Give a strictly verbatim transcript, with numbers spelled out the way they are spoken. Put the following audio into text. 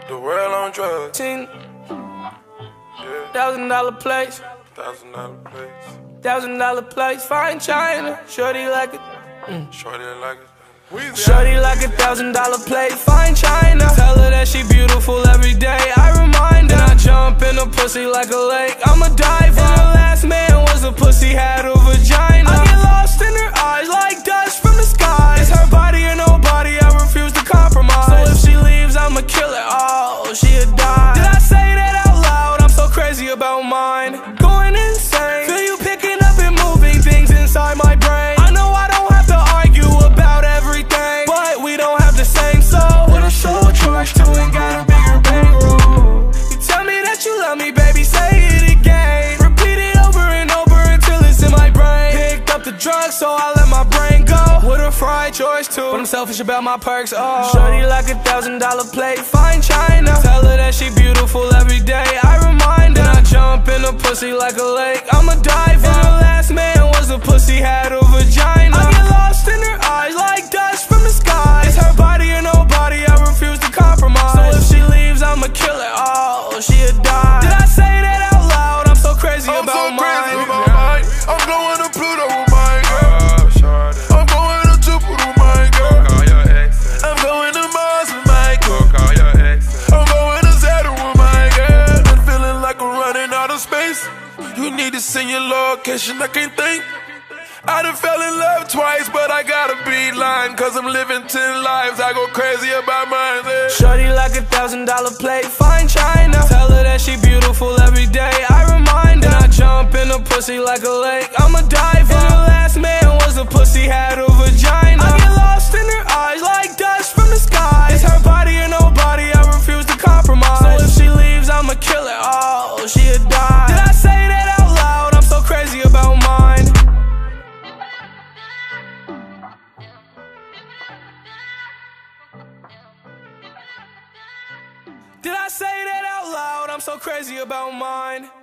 The world on drugs. Ten Yeah. thousand dollar place, Thousand dollar place. thousand dollar place, fine China. Shorty like it. Shorty like it. Shorty like a thousand dollar plate, fine China. Tell her that she beautiful every day, I remind her. Then I jump in a pussy like a lake, I'm a diver. And her last man was a pussy, had a vagina. I get lost in her eyes like dust from the sky. It's her body or nobody, I refuse to compromise. So if she leaves, I'ma kill her, oh, she'll die. Did I say that out loud? I'm so crazy about mine. Going insane, feel you picking up and moving things inside my brain. I know I don't have to argue about everything, but we don't have the same soul. What a soul charge to and got a bigger bankroll. You tell me that you love me, baby, say it again. Repeat it over and over until it's in my brain. Picked up the drugs, so I let my brain go. With a fried choice too, but I'm selfish about my perks, oh. Shorty like a thousand dollar plate, fine China. Tell her that she beautiful every day, I remind her. Then I jump in a pussy like a lake, I'm a diver. And her last man was a pussy, had a vagina. I get lost in her eyes like dust from the sky. It's her body or nobody, I refuse to compromise. So if she leaves, I'ma kill her, oh, she'll die. Did I say that out loud? I'm so crazy I'm about so crazy mine. about mine. I'm going to Pluto with mine, girl. I'm going to Jupiter with mine, girl. I'm going to Mars with mine, girl. I'm going to Saturn with mine, girl. I'm feeling like I'm running out of space. You need to send your location, I can't think. I done fell in love twice, but I gotta be lying, cause I'm living ten lives, I go crazy about mine, yeah. Shorty like a thousand dollar plate, fine China. Tell her that she beautiful every day, I remind her. Then I jump in a pussy like a lake, I'm a diver. And her last man was a pussy, had a vagina. I get lost in her eyes like dust from the sky. It's her body or nobody, I refuse to compromise. So if she leaves, I'ma kill her, oh, she'll die. Did I say that out loud? I'm so crazy about mine. Did I say that out loud? I'm so crazy about mine.